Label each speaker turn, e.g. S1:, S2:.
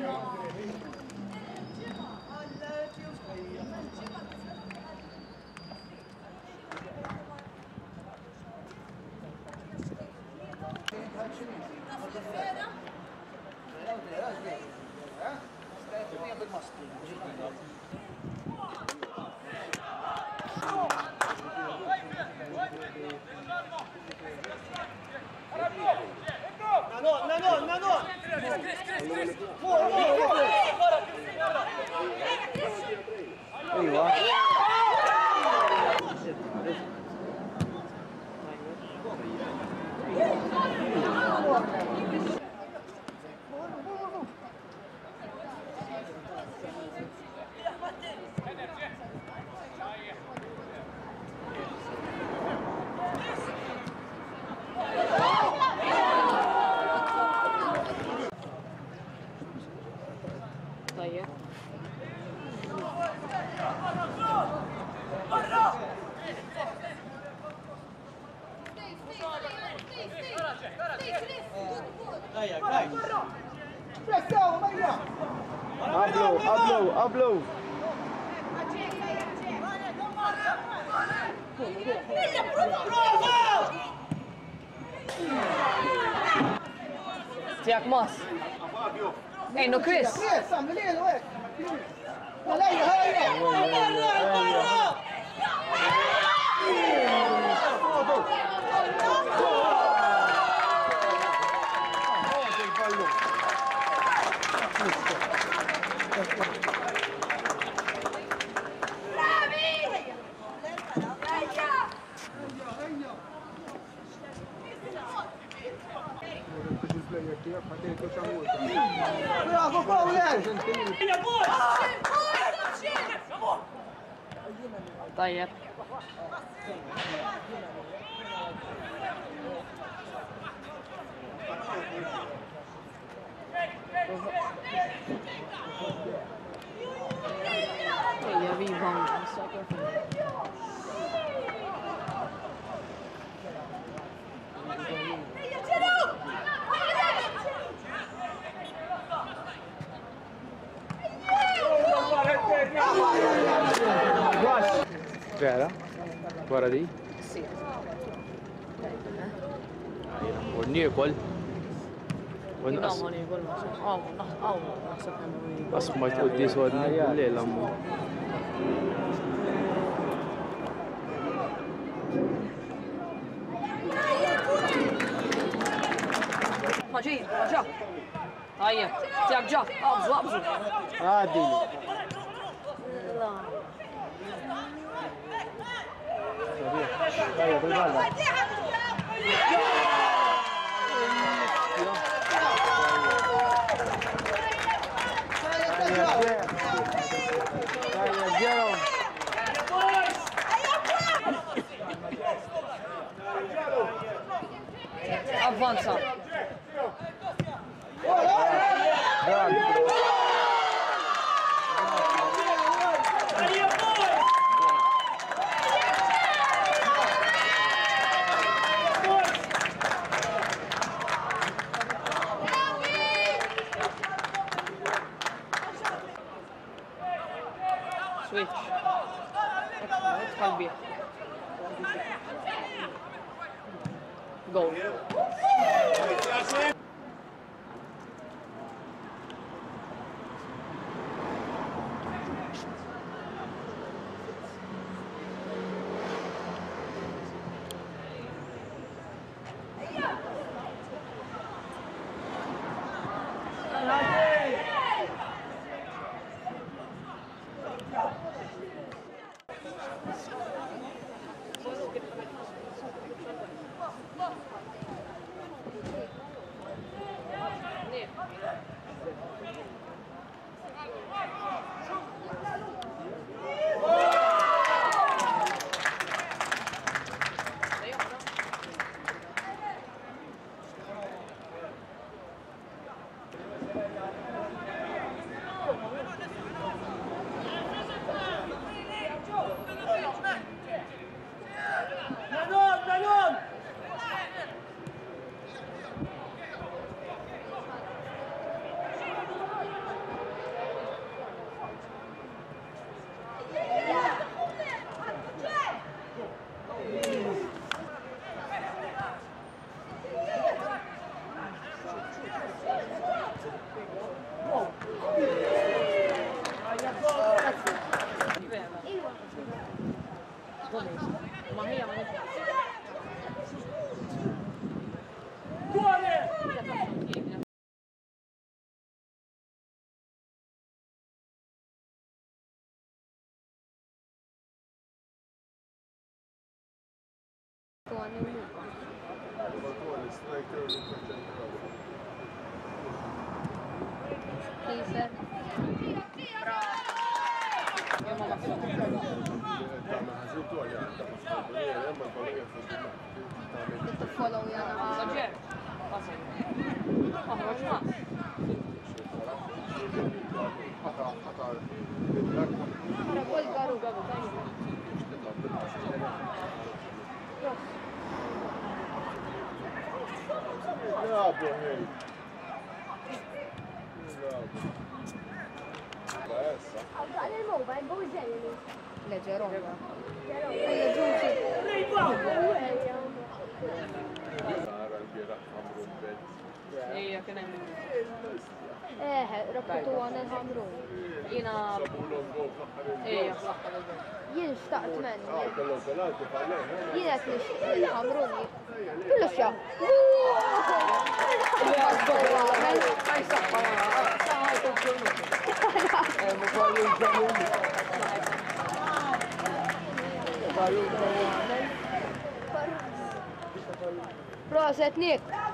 S1: ايوه
S2: طيب
S1: ابلو
S2: تياك ماس انه كريس طيب يا ريباوند
S1: Vera, guarda lì.
S2: Sì.
S1: والنيكول
S2: ينامون يقول ما شاء الله أو نحسب أنه
S1: أسمع تودي سودنا بالليل أمو
S2: ماجي جا طيب تياك جا أبزو
S1: عادي طيب بالبالة
S2: Avanza. Switch. Kalbi. Goal.
S3: Giovanni u Luka. Kiser.
S2: Io ma
S3: Follow jana.
S2: Saġġer. Oħroġ ma.
S3: Ara gol garu.
S4: Bravo, hey.
S5: Guarda il mobile, come sei?
S3: Leġerom. Ejja ġunċi.
S2: Ejja, kien hemm.
S3: Rabtu għan il-ħamrun.
S2: Jiena ejja fl-aħħar.
S3: Jien xtaqt menni. Jien qed nixtieq il-ħamrun. Fil-xja. Proset Nick.